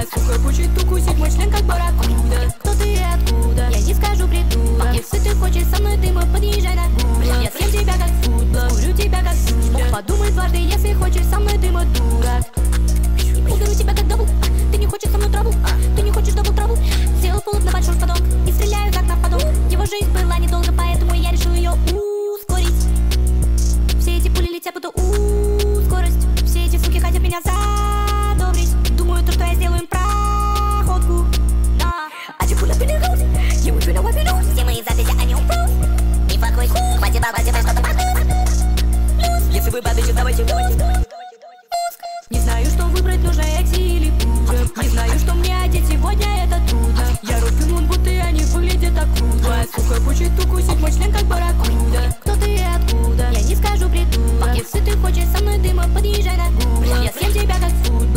Сука хочет укусить мой член как барракуда. Кто ты и откуда? Я не скажу придурок. Если ты хочешь со мной, ты мой, подъезжай на гуглах. Я съем тебя как футбол, курю тебя как сучка. Подумай дважды, если хочешь со мной, ты мой дурак. Уберу тебя как дабл. Ты не хочешь со мной траву, ты не хочешь дабл траву. Сделал пулап на большой подок и стреляю как на подок. Его жизнь была недолго, поэтому я решил ее ускорить. Все эти пули летят, буду скорость. Все эти суки хотят меня задобрить. Думаю, то, что я сделаю им проходку. А чепуля перерос, ему чуля вопилюс. Все мои записи, они упрос. Не факуй, хватит бабать, это что-то плюс. Если вы бабичи, давайте. Не знаю, что выбрать, нужно экси или пуджа. Не знаю, что мне одеть, сегодня это трудно. Я руки мунбуты, они выглядят так круто. Сука хочет укусить мой член как барракуда. Кто ты и откуда? Я не скажу придурок. Если ты хочешь со мной дыма, подъезжай на гуглах. Я съем тебя как футбол.